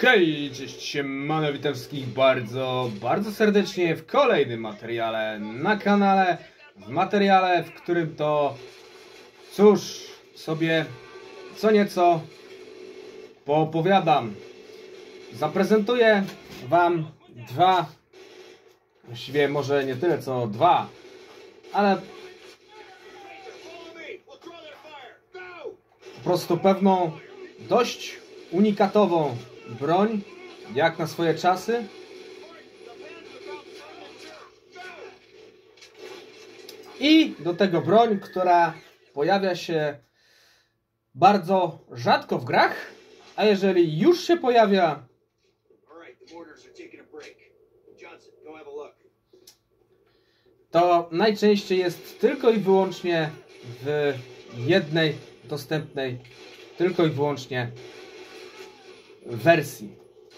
Hej, cześć, siemano, witam wszystkich bardzo serdecznie w kolejnym materiale na kanale. W materiale, w którym to, cóż, sobie co nieco poopowiadam. Zaprezentuję wam właściwie może nie tyle co dwa, ale po prostu pewną dość unikatową broń, jak na swoje czasy. I do tego broń, która pojawia się bardzo rzadko w grach, a jeżeli już się pojawia, to najczęściej jest tylko i wyłącznie w jednej dostępnej, tylko i wyłącznie wersji,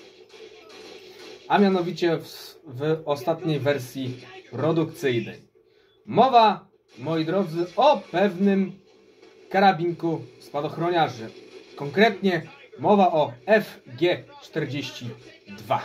a mianowicie w ostatniej wersji produkcyjnej. Mowa, moi drodzy, o pewnym karabinku spadochroniarzy. Konkretnie mowa o FG-42.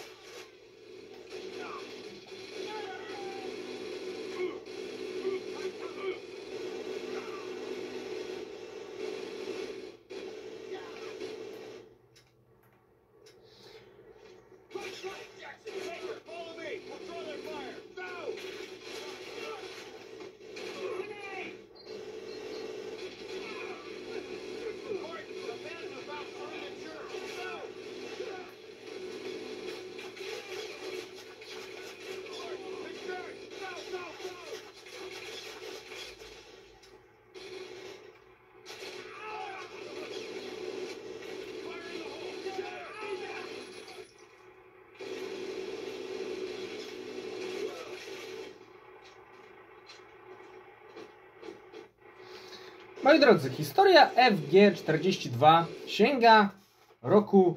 Moi drodzy, historia FG-42 sięga roku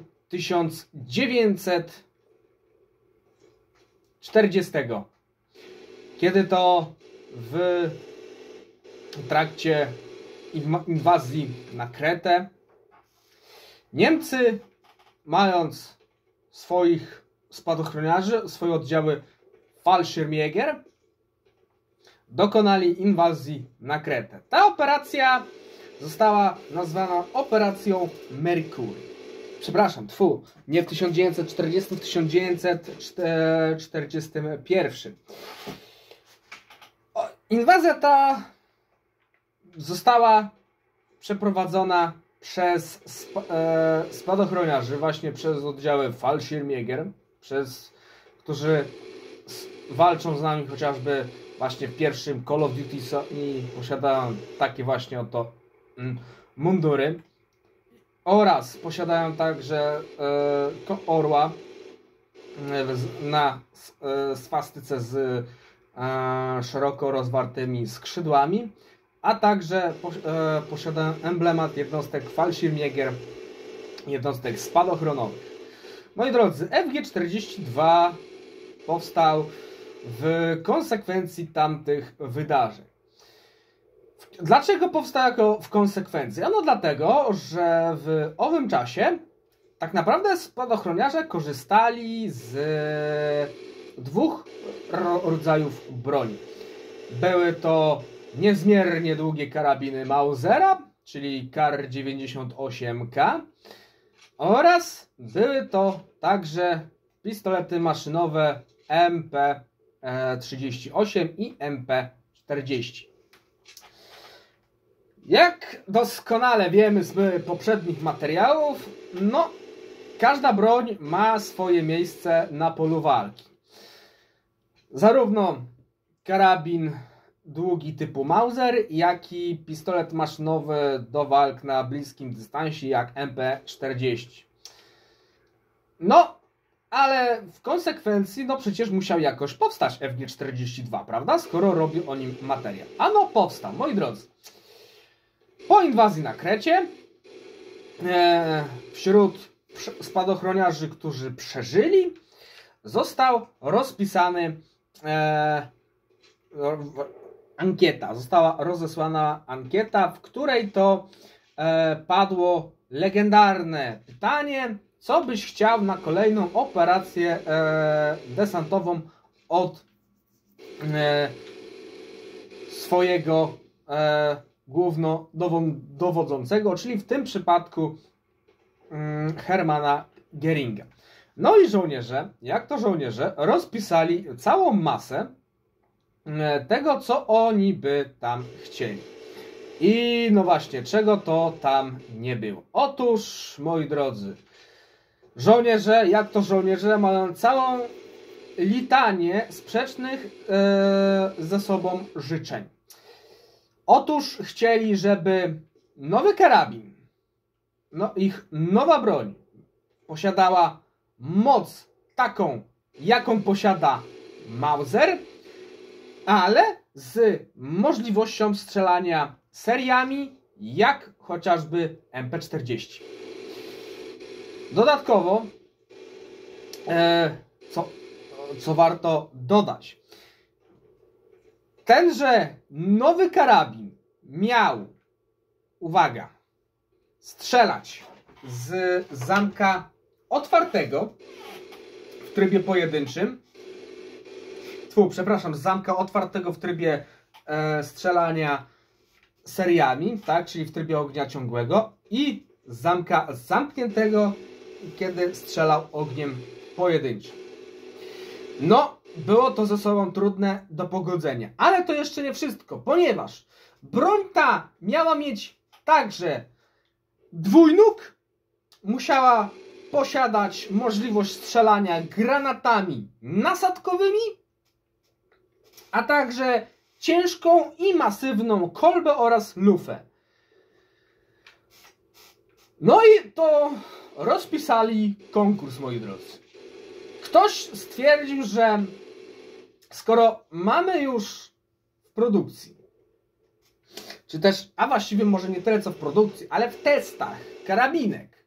1940, kiedy to w trakcie inwazji na Kretę Niemcy, mając swoich spadochroniarzy, swoje oddziały Fallschirmjäger, dokonali inwazji na Kretę. Ta operacja została nazwana operacją Mercury. Przepraszam, nie w 1940, w 1941. Inwazja ta została przeprowadzona przez spadochroniarzy, właśnie przez oddziały Fallschirmjäger, którzy walczą z nami chociażby właśnie w pierwszym Call of Duty i posiadają takie właśnie oto mundury. Oraz posiadają także orła na swastyce z szeroko rozwartymi skrzydłami, a także posiadają emblemat jednostek Fallschirmjäger, jednostek spadochronowych. Moi drodzy, FG-42 powstał w konsekwencji tamtych wydarzeń. Dlaczego powstał w konsekwencji? Ano dlatego, że w owym czasie tak naprawdę spadochroniarze korzystali z dwóch rodzajów broni. Były to niezmiernie długie karabiny Mausera, czyli Kar-98K, oraz były to także pistolety maszynowe MP38 i MP40. Jak doskonale wiemy z poprzednich materiałów, każda broń ma swoje miejsce na polu walki. Zarówno karabin długi typu Mauser, jak i pistolet maszynowy do walk na bliskim dystansie jak MP40. Ale w konsekwencji, przecież musiał jakoś powstać FG-42, prawda? Skoro robił o nim materiał. Powstał, moi drodzy. Po inwazji na Krecie, wśród spadochroniarzy, którzy przeżyli, został rozpisany ankieta. Została rozesłana ankieta, w której to padło legendarne pytanie, co byś chciał na kolejną operację desantową od swojego głównodowodzącego, czyli w tym przypadku Hermana Göringa. No i żołnierze, jak to żołnierze, rozpisali całą masę tego, co oni by tam chcieli. I no właśnie, czego to tam nie było. Otóż, moi drodzy, żołnierze, jak to żołnierze, mają całą litanię sprzecznych ze sobą życzeń. Otóż chcieli, żeby nowy karabin, ich nowa broń posiadała moc taką, jaką posiada Mauser, ale z możliwością strzelania seriami, jak chociażby MP40. Dodatkowo, co warto dodać, tenże nowy karabin miał, uwaga, strzelać z zamka otwartego w trybie pojedynczym, z zamka otwartego w trybie strzelania seriami, tak, czyli w trybie ognia ciągłego, i zamka zamkniętego, kiedy strzelał ogniem pojedynczym. No, było to ze sobą trudne do pogodzenia, ale to jeszcze nie wszystko, ponieważ broń ta miała mieć także dwójnóg, musiała posiadać możliwość strzelania granatami nasadkowymi, a także ciężką i masywną kolbę oraz lufę. No i to rozpisali konkurs, moi drodzy. Ktoś stwierdził, że skoro mamy już w produkcji, czy też, a właściwie może nie tyle co w produkcji, ale w testach karabinek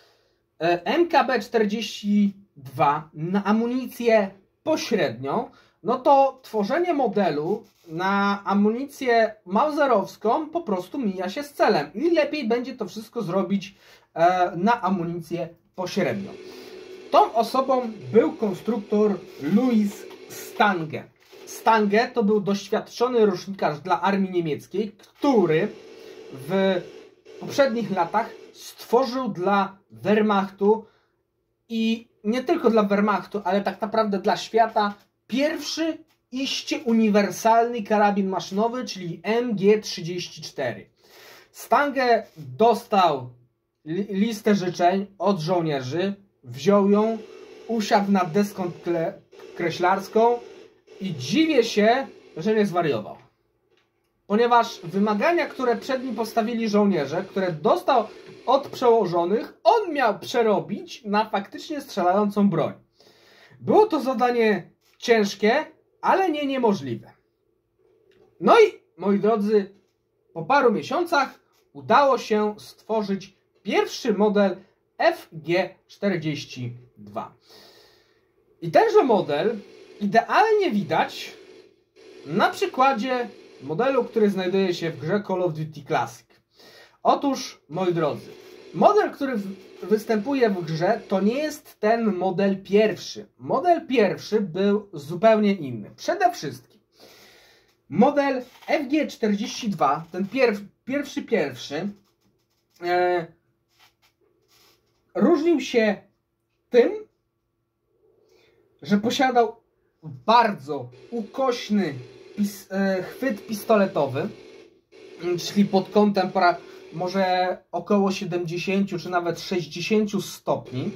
MKB-42 na amunicję pośrednią, no to tworzenie modelu na amunicję mauserowską po prostu mija się z celem i lepiej będzie to wszystko zrobić na amunicję pośrednią. Tą osobą był konstruktor Louis Stange. Stange to był doświadczony rusznikarz dla armii niemieckiej, który w poprzednich latach stworzył dla Wehrmachtu i nie tylko dla Wehrmachtu, ale tak naprawdę dla świata pierwszy iście uniwersalny karabin maszynowy, czyli MG34. Stange dostał listę życzeń od żołnierzy, wziął ją, usiadł nad deską kreślarską i dziwię się, że nie zwariował. Ponieważ wymagania, które przed nim postawili żołnierze, które dostał od przełożonych, on miał przerobić na faktycznie strzelającą broń. Było to zadanie ciężkie, ale nie niemożliwe. No i, moi drodzy, po paru miesiącach udało się stworzyć pierwszy model FG42. I tenże model idealnie widać na przykładzie modelu, który znajduje się w grze Call of Duty Classic. Otóż, moi drodzy, model, który występuje w grze, to nie jest ten model pierwszy. Model pierwszy był zupełnie inny. Przede wszystkim model FG42, ten pierwszy, różnił się tym, że posiadał bardzo ukośny chwyt pistoletowy, czyli pod kątem może około 70 czy nawet 60 stopni.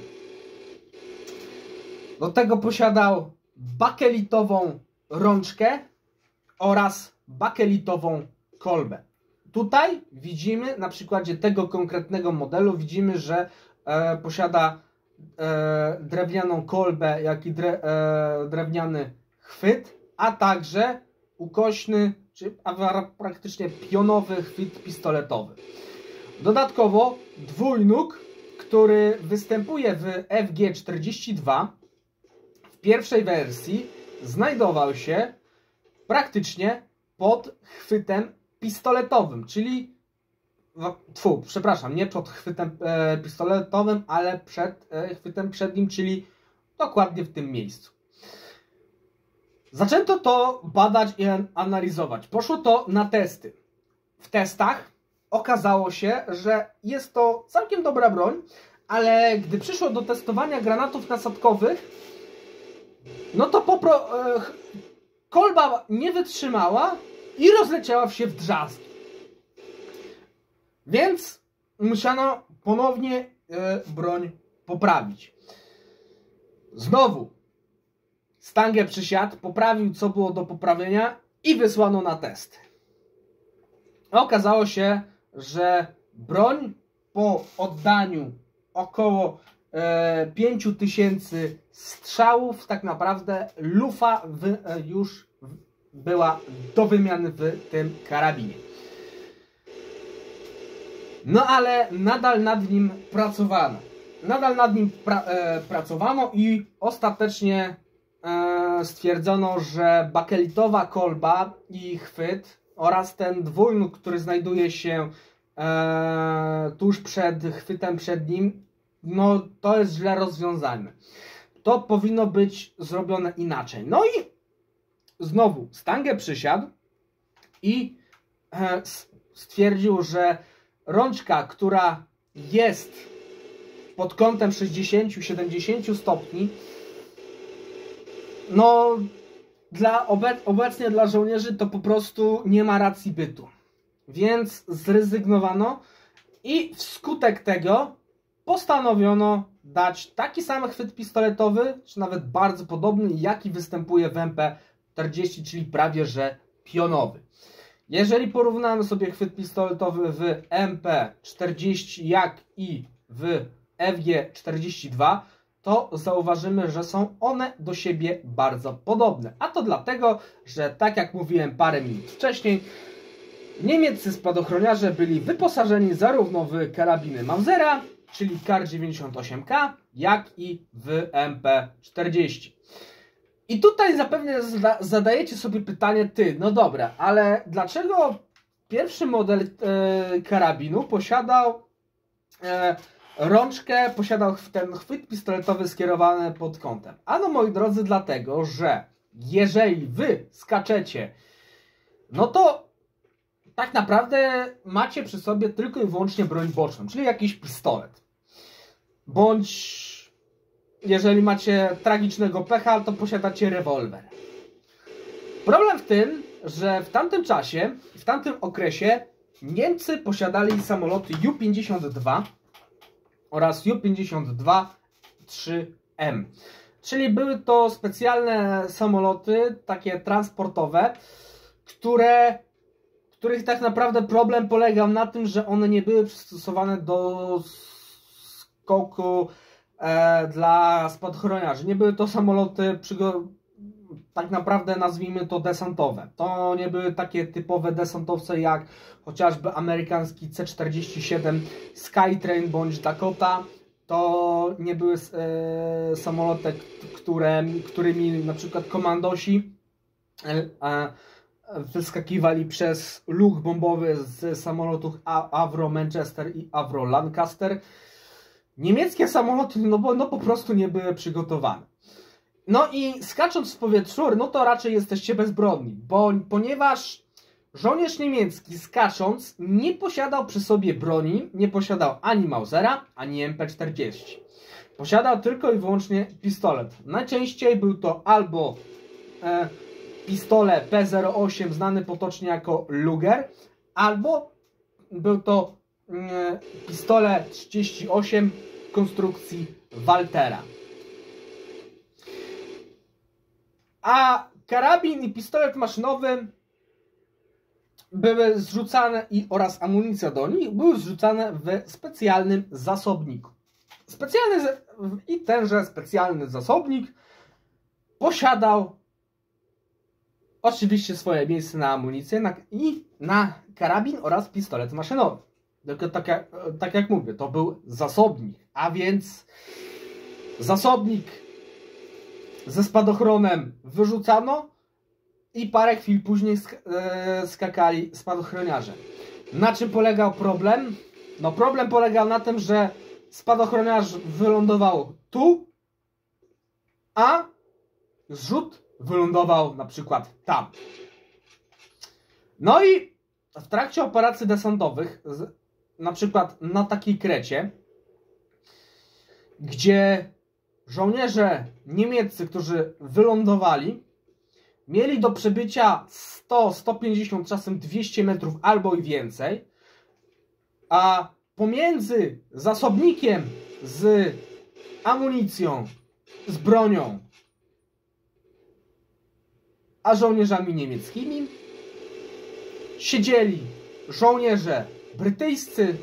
Do tego posiadał bakelitową rączkę oraz bakelitową kolbę. Tutaj widzimy, na przykładzie tego konkretnego modelu, widzimy, że posiada drewnianą kolbę, jak i drewniany chwyt, a także ukośny, a praktycznie pionowy chwyt pistoletowy. Dodatkowo dwójnóg, który występuje w FG42 w pierwszej wersji, znajdował się praktycznie pod chwytem pistoletowym, czyli przepraszam, nie przed chwytem pistoletowym, ale przed chwytem przednim, czyli dokładnie w tym miejscu. Zaczęto to badać i analizować. Poszło to na testy. W testach okazało się, że jest to całkiem dobra broń, ale gdy przyszło do testowania granatów nasadkowych, no to kolba nie wytrzymała i rozleciała się w drzazgi. Więc musiano ponownie broń poprawić. Znowu Stange przysiadł, poprawił co było do poprawienia i wysłano na testy. Okazało się, że broń po oddaniu około 5000 strzałów, tak naprawdę lufa już była do wymiany w tym karabinie. No ale nadal nad nim pracowano. Pracowano i ostatecznie stwierdzono, że bakelitowa kolba i chwyt oraz ten dwójnóg, który znajduje się tuż przed chwytem przednim, no to jest źle rozwiązane. To powinno być zrobione inaczej. No i znowu Stange przysiadł i stwierdził, że rączka, która jest pod kątem 60-70 stopni, no obecnie dla żołnierzy to po prostu nie ma racji bytu. Więc zrezygnowano i wskutek tego postanowiono dać taki sam chwyt pistoletowy, czy nawet bardzo podobny, jaki występuje w MP40, czyli prawie że pionowy. Jeżeli porównamy sobie chwyt pistoletowy w MP40 jak i w FG42, to zauważymy, że są one do siebie bardzo podobne. A to dlatego, że tak jak mówiłem parę minut wcześniej, niemieccy spadochroniarze byli wyposażeni zarówno w karabiny Mausera, czyli Kar98K, jak i w MP40. I tutaj zapewne zadajecie sobie pytanie, no dobra, ale dlaczego pierwszy model karabinu posiadał rączkę, posiadał ten chwyt pistoletowy skierowany pod kątem? Ano, moi drodzy, dlatego, że jeżeli wy skaczecie, no to tak naprawdę macie przy sobie tylko i wyłącznie broń boczną, czyli jakiś pistolet. Bądź jeżeli macie tragicznego pecha, to posiadacie rewolwer. Problem w tym, że w tamtym czasie, w tamtym okresie Niemcy posiadali samoloty Ju-52 oraz Ju-52-3M. Czyli były to specjalne samoloty, takie transportowe, których tak naprawdę problem polegał na tym, że one nie były przystosowane do skoku dla spadochroniarzy. Nie były to samoloty tak naprawdę, nazwijmy to, desantowe. To nie były takie typowe desantowce jak chociażby amerykański C-47 Skytrain bądź Dakota. To nie były samoloty, którymi na przykład komandosi wyskakiwali przez luch bombowy z samolotów Avro Manchester i Avro Lancaster. Niemieckie samoloty no po prostu nie były przygotowane. No i skacząc w powietrzu, no to raczej jesteście bezbronni, ponieważ żołnierz niemiecki skacząc nie posiadał przy sobie broni, nie posiadał ani Mausera, ani MP40. Posiadał tylko i wyłącznie pistolet. Najczęściej był to albo pistolet P08 znany potocznie jako Luger, albo był to pistolet 38 konstrukcji Waltera. A karabin i pistolet maszynowy były zrzucane oraz amunicja do nich były zrzucane w specjalnym zasobniku. I tenże specjalny zasobnik posiadał oczywiście swoje miejsce na amunicję i na karabin oraz pistolet maszynowy. Tylko tak jak mówię, to był zasobnik, a więc zasobnik ze spadochronem wyrzucano i parę chwil później skakali spadochroniarze. Na czym polegał problem? No problem polegał na tym, że spadochroniarz wylądował tu, a zrzut wylądował na przykład tam. No i w trakcie operacji desantowych, na przykład na takiej Krecie, gdzie żołnierze niemieccy, którzy wylądowali, mieli do przebycia 100, 150, czasem 200 metrów albo i więcej, a pomiędzy zasobnikiem z amunicją, z bronią, a żołnierzami niemieckimi siedzieli żołnierze brytyjscy,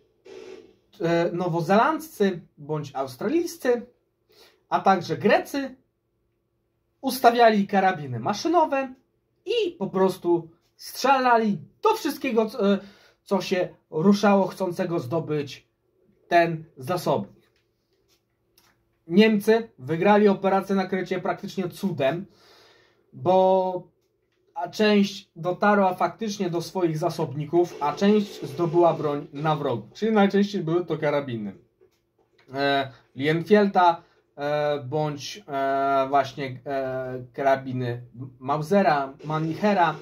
nowozelandzcy bądź australijscy, a także Grecy. Ustawiali karabiny maszynowe i po prostu strzelali do wszystkiego, co się ruszało, chcącego zdobyć ten zasobnik. Niemcy wygrali operację na Krecie praktycznie cudem, bo część dotarła faktycznie do swoich zasobników, a część zdobyła broń na wrogu. Czyli najczęściej były to karabiny Lienfelda, bądź właśnie karabiny Mausera, Mannichera,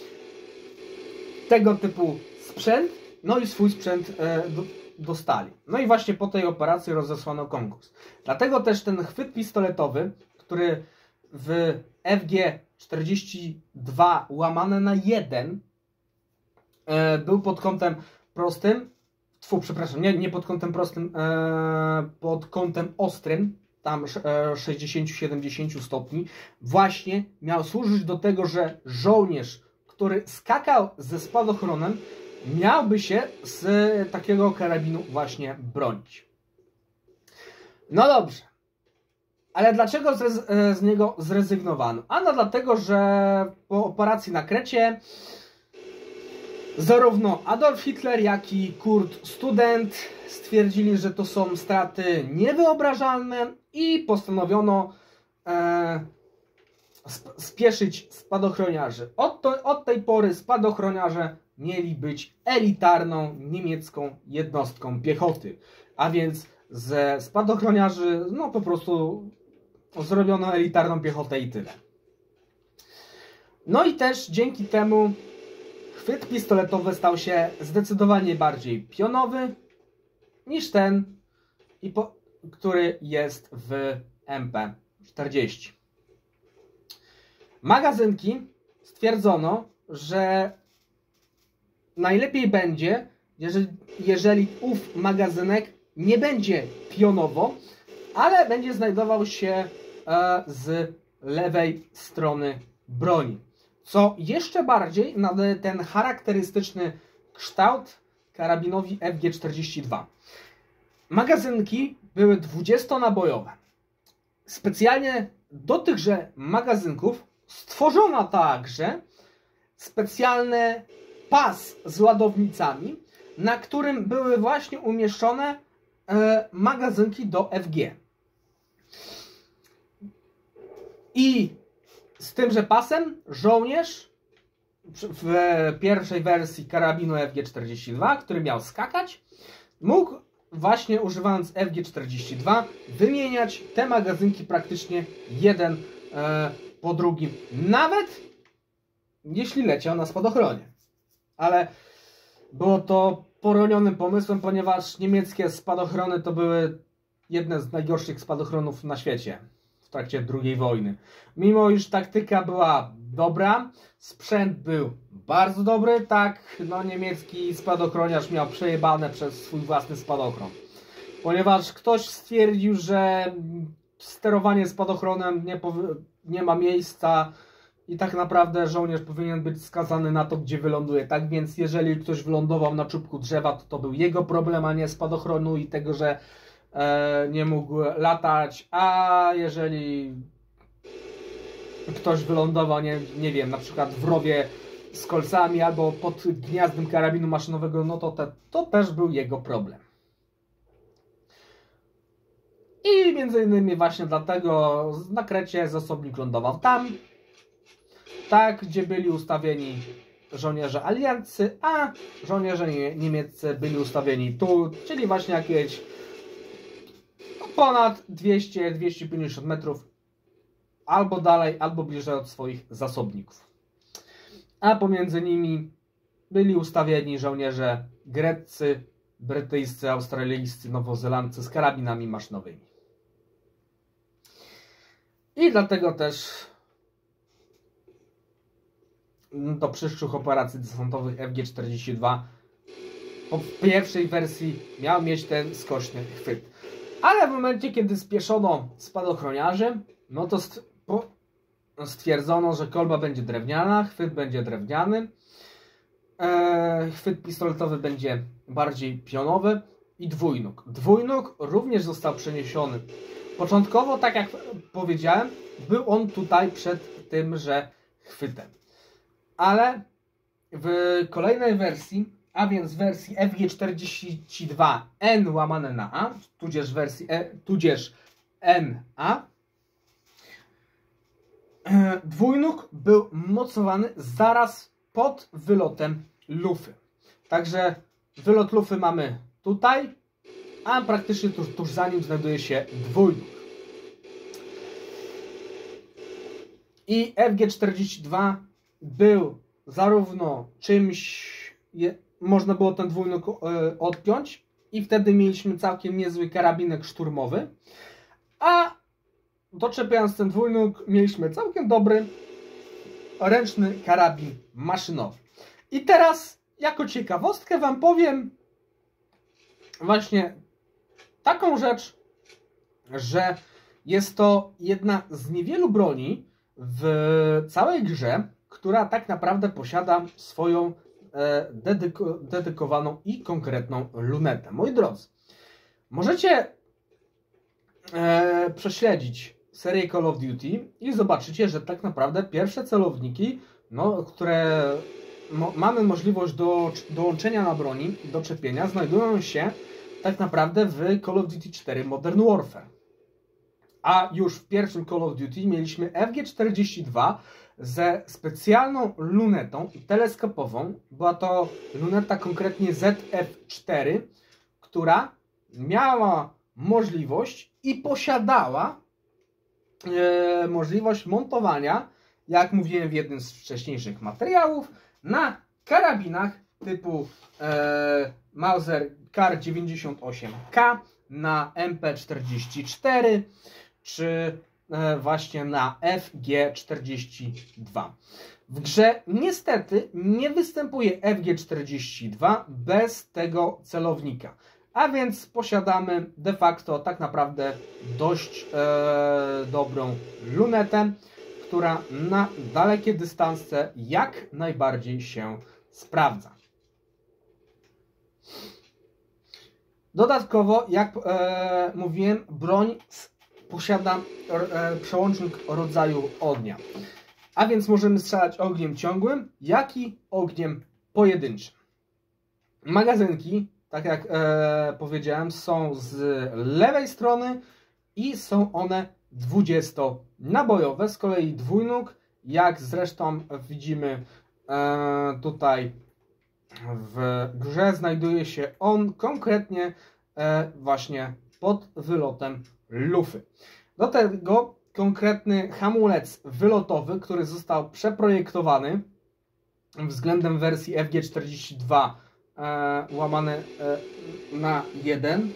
tego typu sprzęt, no i swój sprzęt dostali. No i właśnie po tej operacji rozesłano konkurs. Dlatego też ten chwyt pistoletowy, który w FG-42 łamane na 1 był pod kątem prostym, nie pod kątem prostym, pod kątem ostrym, tam 60-70 stopni, właśnie miał służyć do tego, że żołnierz, który skakał ze spadochronem, miałby się z takiego karabinu właśnie bronić. No dobrze, ale dlaczego z niego zrezygnowano? Ano dlatego, że po operacji na Krecie zarówno Adolf Hitler, jak i Kurt Student stwierdzili, że to są straty niewyobrażalne i postanowiono spieszyć spadochroniarzy. Od tej pory spadochroniarze mieli być elitarną niemiecką jednostką piechoty. A więc ze spadochroniarzy no po prostu zrobiono elitarną piechotę i tyle. No i też dzięki temu chwyt pistoletowy stał się zdecydowanie bardziej pionowy niż ten, który jest w MP40. Magazynki stwierdzono, że najlepiej będzie, jeżeli ów magazynek nie będzie pionowo, ale będzie znajdował się z lewej strony broni. Co jeszcze bardziej nadaje ten charakterystyczny kształt karabinowi FG-42. Magazynki były 20-nabojowe. Specjalnie do tychże magazynków stworzono także specjalny pas z ładownicami, na którym były właśnie umieszczone magazynki do FG. I z tymże pasem żołnierz w pierwszej wersji karabinu FG-42, który miał skakać, mógł właśnie używając FG-42 wymieniać te magazynki praktycznie jeden po drugim, nawet jeśli leciał na spadochronie. Ale było to poronionym pomysłem, ponieważ niemieckie spadochrony to były jedne z najgorszych spadochronów na świecie w trakcie II wojny. Mimo iż taktyka była dobra, sprzęt był bardzo dobry, tak, no niemiecki spadochroniarz miał przejebane przez swój własny spadochron. Ponieważ ktoś stwierdził, że sterowanie spadochronem nie ma miejsca i tak naprawdę żołnierz powinien być skazany na to, gdzie wyląduje. Tak więc jeżeli ktoś wylądował na czubku drzewa, to był jego problem, a nie spadochronu i tego, że nie mógł latać, a jeżeli ktoś wylądował, nie wiem, na przykład w rowie z kolcami albo pod gniazdem karabinu maszynowego, no to też był jego problem. I między innymi właśnie dlatego na Krecie zasobnik lądował tam, tak, gdzie byli ustawieni żołnierze alianccy, a żołnierze niemieccy byli ustawieni tu, czyli właśnie jakieś ponad 200-250 metrów albo dalej, albo bliżej od swoich zasobników. A pomiędzy nimi byli ustawieni żołnierze greccy, brytyjscy, australijscy, nowozelandcy z karabinami maszynowymi. I dlatego też do przyszłych operacji desantowych FG-42 w pierwszej wersji miał mieć ten skośny chwyt. Ale w momencie, kiedy spieszono spadochroniarzy, no to stwierdzono, że kolba będzie drewniana, chwyt będzie drewniany, chwyt pistoletowy będzie bardziej pionowy i dwójnóg. Dwójnóg również został przeniesiony. Początkowo, tak jak powiedziałem, był on tutaj przed tymże chwytem. Ale w kolejnej wersji, a więc wersji FG-42N łamane na A, tudzież NA, dwójnóg był mocowany zaraz pod wylotem lufy. Także wylot lufy mamy tutaj, a praktycznie tuż za nim znajduje się dwójnóg. I FG-42 był zarówno czymś, można było ten dwójnóg odpiąć i wtedy mieliśmy całkiem niezły karabinek szturmowy, a doczepiając ten dwójnóg mieliśmy całkiem dobry ręczny karabin maszynowy. I teraz jako ciekawostkę Wam powiem właśnie taką rzecz, że jest to jedna z niewielu broni w całej grze, która tak naprawdę posiada swoją dedykowaną i konkretną lunetę. Moi drodzy, możecie prześledzić serię Call of Duty i zobaczycie, że tak naprawdę pierwsze celowniki, które mamy możliwość dołączenia na broni, doczepienia, znajdują się tak naprawdę w Call of Duty 4 Modern Warfare. A już w pierwszym Call of Duty mieliśmy FG-42 ze specjalną lunetą teleskopową. Była to luneta konkretnie ZF-4, która miała możliwość i posiadała możliwość montowania, jak mówiłem w jednym z wcześniejszych materiałów, na karabinach typu Mauser Kar 98K, na MP44 czy właśnie na FG-42. W grze niestety nie występuje FG-42 bez tego celownika. A więc posiadamy de facto tak naprawdę dość dobrą lunetę, która na dalekie dystanse jak najbardziej się sprawdza. Dodatkowo, jak mówiłem, broń posiada przełącznik rodzaju ognia. A więc możemy strzelać ogniem ciągłym, jak i ogniem pojedynczym. Magazynki, tak jak powiedziałem, są z lewej strony i są one 20-nabojowe. Z kolei dwójnóg, jak zresztą widzimy tutaj w grze, znajduje się on konkretnie właśnie pod wylotem lufy. Do tego konkretny hamulec wylotowy, który został przeprojektowany względem wersji FG-42 łamane na 1.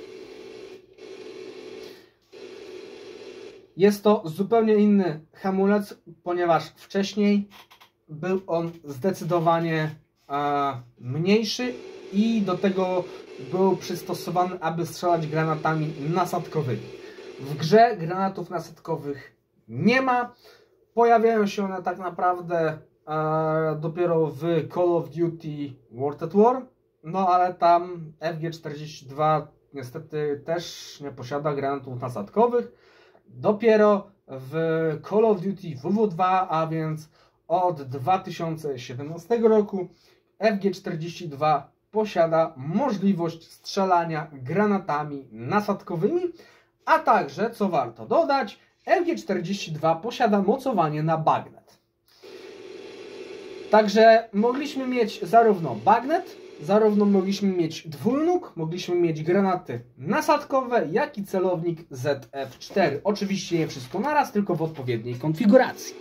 Jest to zupełnie inny hamulec, ponieważ wcześniej był on zdecydowanie mniejszy i do tego był przystosowany, aby strzelać granatami nasadkowymi. W grze granatów nasadkowych nie ma. Pojawiają się one tak naprawdę dopiero w Call of Duty World at War. No ale tam FG-42 niestety też nie posiada granatów nasadkowych. Dopiero w Call of Duty WW2, a więc od 2017 roku, FG-42 posiada możliwość strzelania granatami nasadkowymi, a także, co warto dodać, FG-42 posiada mocowanie na bagnet. Także mogliśmy mieć zarówno bagnet, zarówno mogliśmy mieć dwójnóg, mogliśmy mieć granaty nasadkowe, jak i celownik ZF4. Oczywiście nie wszystko naraz, tylko w odpowiedniej konfiguracji.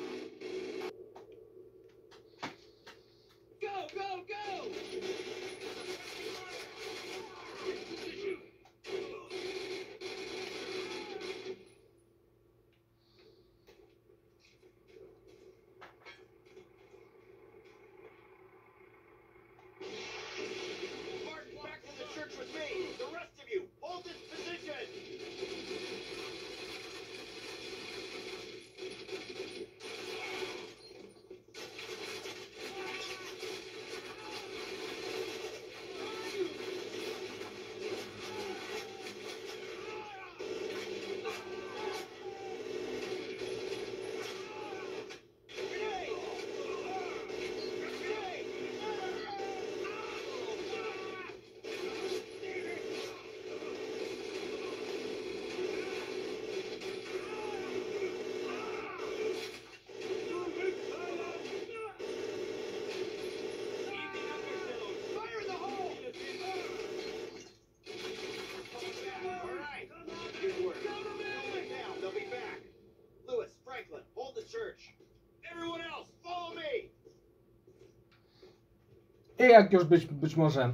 I jak już być może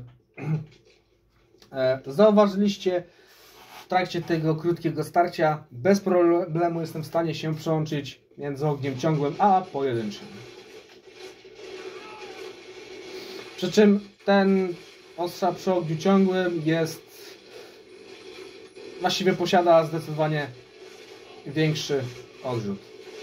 zauważyliście, w trakcie tego krótkiego starcia bez problemu jestem w stanie się przełączyć między ogniem ciągłym a pojedynczym. Przy czym ten ostrzał przy ogniu ciągłym właściwie posiada zdecydowanie większy odrzut.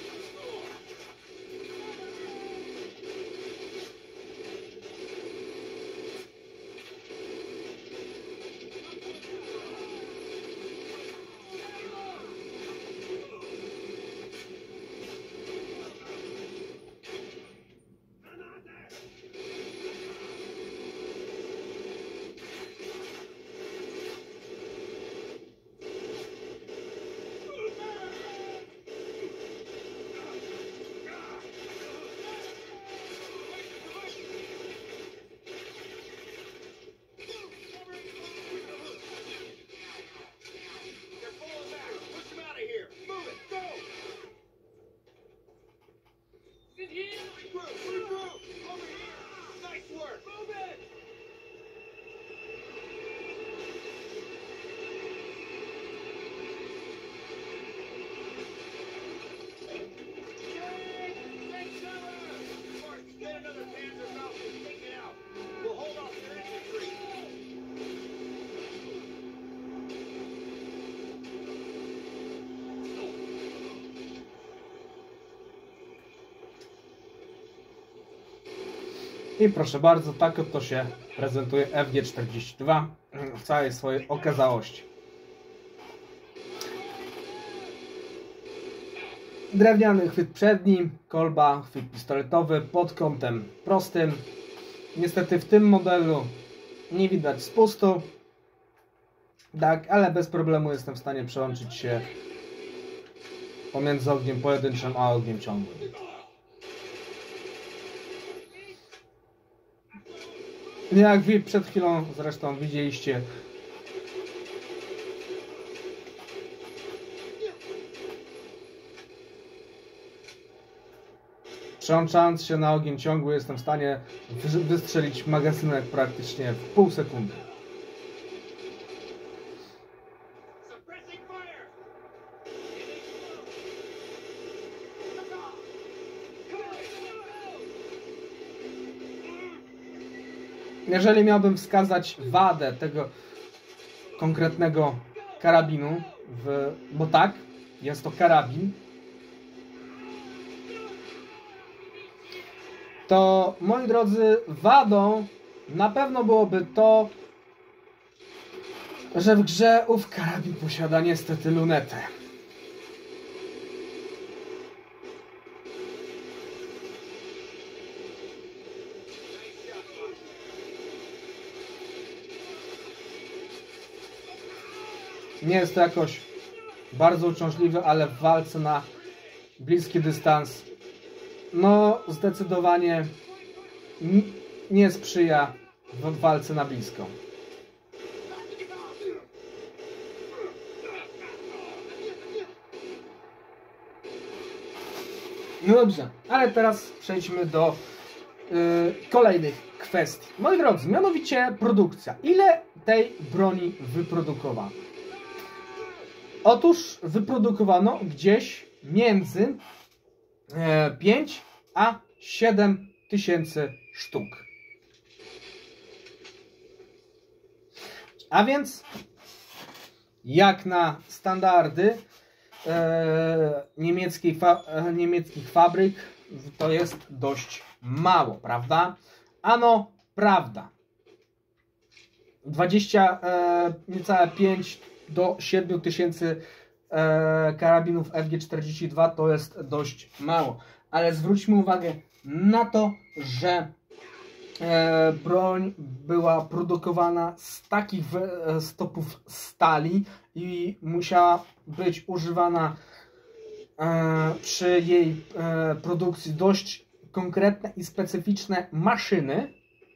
I proszę bardzo, tak oto się prezentuje FG-42 w całej swojej okazałości. Drewniany chwyt przedni, kolba, chwyt pistoletowy pod kątem prostym. Niestety w tym modelu nie widać spustu, tak, ale bez problemu jestem w stanie przełączyć się pomiędzy ogniem pojedynczym a ogniem ciągłym. Jak wy przed chwilą zresztą widzieliście, przełączając się na ogień ciągły jestem w stanie wystrzelić magazynek praktycznie w pół sekundy. Jeżeli miałbym wskazać wadę tego konkretnego karabinu, bo tak, jest to karabin, to moi drodzy, wadą na pewno byłoby to, że w grze ów karabin posiada niestety lunetę. Nie jest to jakoś bardzo uciążliwe, ale w walce na bliski dystans, no zdecydowanie nie sprzyja w walce na blisko. No dobrze, ale teraz przejdźmy do kolejnych kwestii. Moi drodzy, mianowicie produkcja. Ile tej broni wyprodukowano? Otóż wyprodukowano gdzieś między 5 a 7 tysięcy sztuk. A więc jak na standardy niemieckich fabryk to jest dość mało, prawda? Ano, prawda. 20, niecałe 5 do 7 tysięcy karabinów FG42 to jest dość mało. Ale zwróćmy uwagę na to, że broń była produkowana z takich stopów stali i musiała być używana przy jej produkcji dość konkretne i specyficzne maszyny,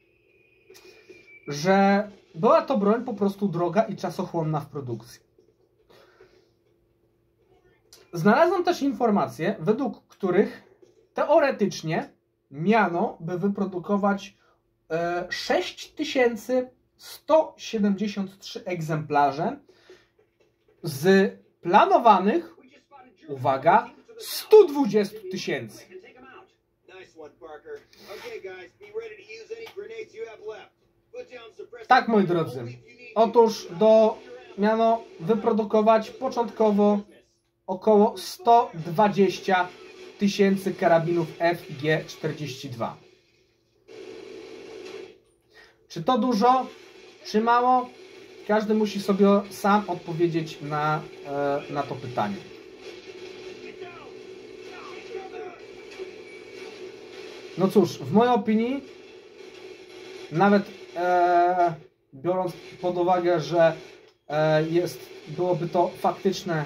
że była to broń po prostu droga i czasochłonna w produkcji. Znalazłem też informacje, według których teoretycznie miano by wyprodukować 6173 egzemplarze z planowanych, uwaga, 120 tysięcy. Tak, moi drodzy. Otóż miano wyprodukować początkowo około 120 tysięcy karabinów FG42. Czy to dużo, czy mało? Każdy musi sobie sam odpowiedzieć na to pytanie. No cóż, w mojej opinii, nawet biorąc pod uwagę, że byłoby to faktyczne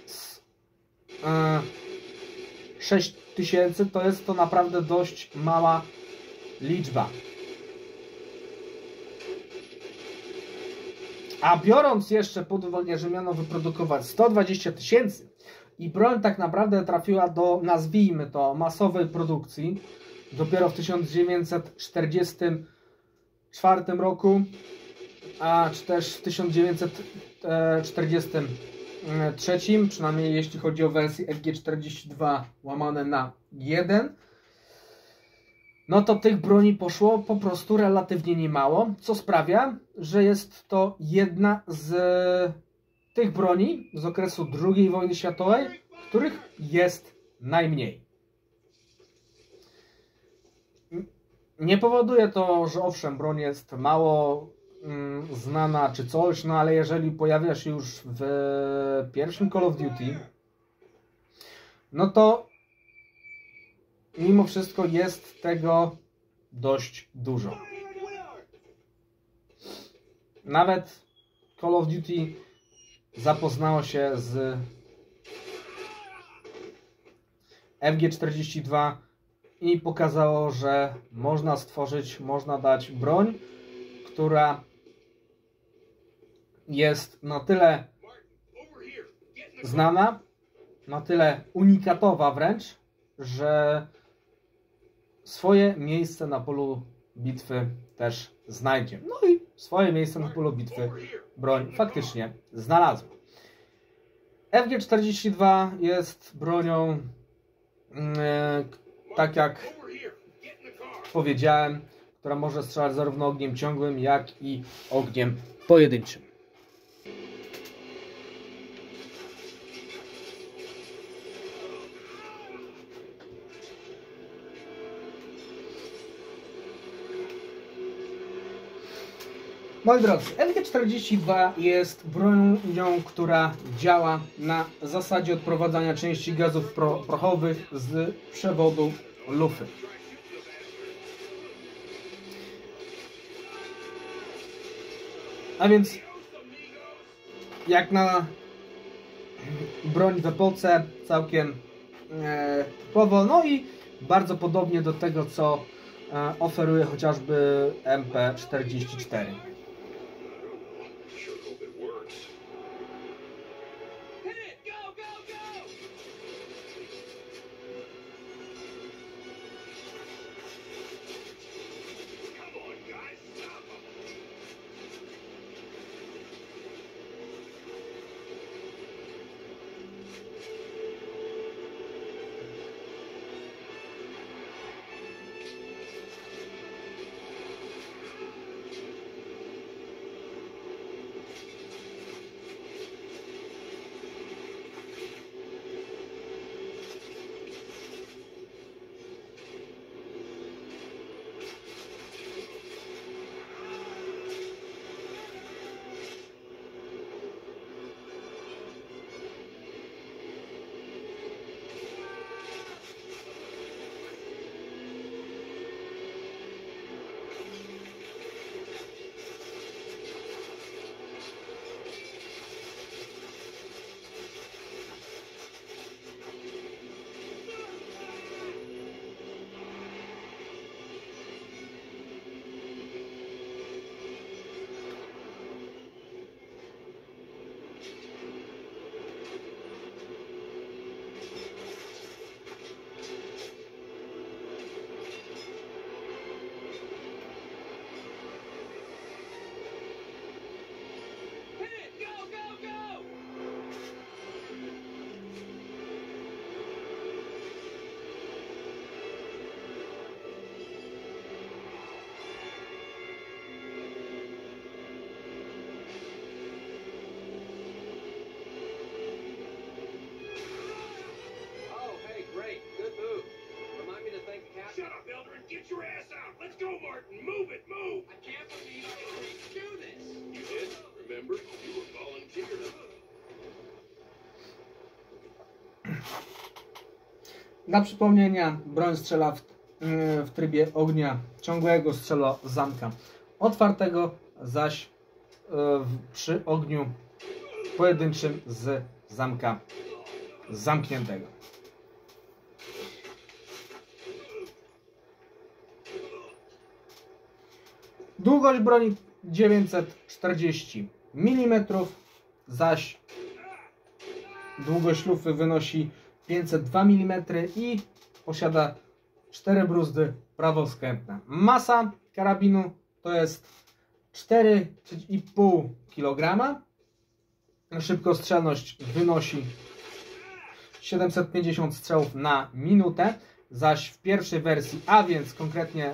6 tysięcy, to jest to naprawdę dość mała liczba. A biorąc jeszcze pod uwagę, że miano wyprodukować 120 tysięcy i broń tak naprawdę trafiła do, nazwijmy to, masowej produkcji dopiero w 1944 roku, czy też w 1943, przynajmniej jeśli chodzi o wersję FG42 łamane na 1, no to tych broni poszło po prostu relatywnie niemało, co sprawia, że jest to jedna z tych broni z okresu II wojny światowej, których jest najmniej. Nie powoduje to, że owszem, broń jest mało znana czy coś, no ale jeżeli pojawia się już w pierwszym Call of Duty, no to mimo wszystko jest tego dość dużo. Nawet Call of Duty zapoznało się z FG42 i pokazało, że można dać broń, która jest na tyle znana, na tyle unikatowa wręcz, że swoje miejsce na polu bitwy też znajdzie. No i swoje miejsce na polu bitwy broń faktycznie znalazła. FG42 jest bronią, tak jak powiedziałem, która może strzelać zarówno ogniem ciągłym, jak i ogniem pojedynczym. Moi drodzy, FG42 jest bronią, która działa na zasadzie odprowadzania części gazów prochowych z przewodu lufy. A więc jak na broń w epoce całkiem typowo, no i bardzo podobnie do tego, co oferuje chociażby MP44. Get your ass out! Let's go, Martin! Move it! Move! I can't believe I agreed to do this! You did? Remember? You were volunteered. Dla przypomnienia, broń strzela w trybie ognia ciągłego, strzela z zamka otwartego, zaś przy ogniu pojedynczym z zamka zamkniętego. Długość broni 940 mm, zaś długość lufy wynosi 502 mm i posiada 4 bruzdy prawoskrętne. Masa karabinu to jest 4,5 kg. Szybkostrzelność wynosi 750 strzałów na minutę, zaś w pierwszej wersji, a więc konkretnie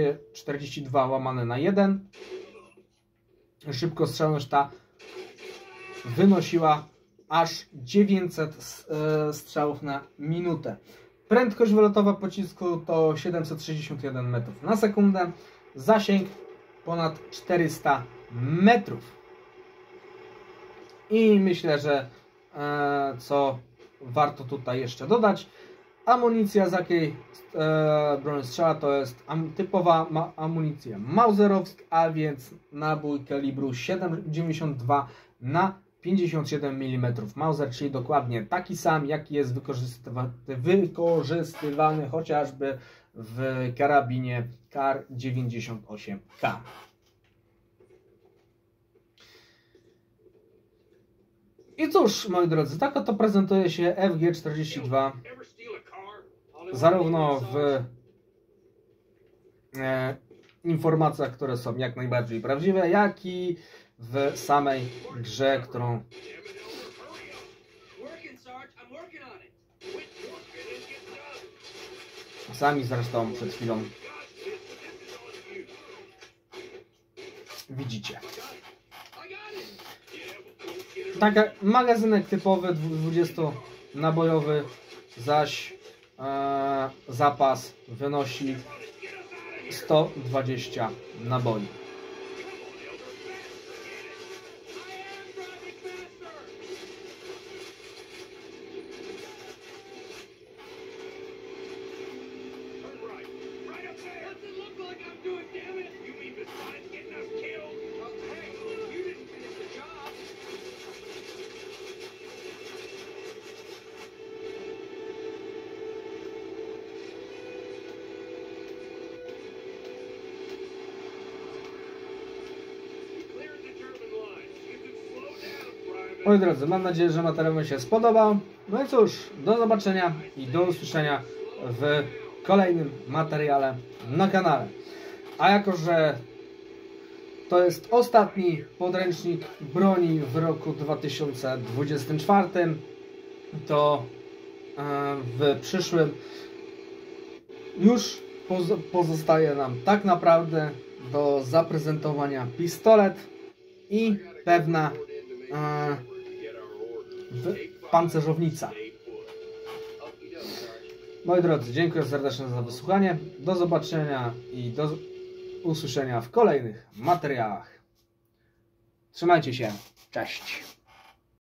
FG42/1, szybkostrzelność ta wynosiła aż 900 strzałów na minutę. Prędkość wylotowa pocisku to 761 metrów na sekundę, zasięg ponad 400 metrów. I myślę, że co warto tutaj jeszcze dodać, amunicja, z jakiej broń strzela, to jest typowa amunicja mauserowska, a więc nabój kalibru 7,92 na 57 mm Mauser, czyli dokładnie taki sam, jaki jest wykorzystywany chociażby w karabinie Kar 98K. I cóż, moi drodzy, tak oto prezentuje się FG42 zarówno w informacjach, które są jak najbardziej prawdziwe, jak i w samej grze, którą sami zresztą przed chwilą widzicie. Tak, magazynek typowy 20-nabojowy, zaś zapas wynosi 120 naboi. Moi drodzy, mam nadzieję, że materiał Wam się spodobał. No i cóż, do zobaczenia i do usłyszenia w kolejnym materiale na kanale. A jako, że to jest ostatni podręcznik broni w roku 2024, to w przyszłym już pozostaje nam tak naprawdę do zaprezentowania pistolet i pewna pancerzownica. Moi drodzy, dziękuję serdecznie za wysłuchanie. Do zobaczenia i do usłyszenia w kolejnych materiałach. Trzymajcie się. Cześć.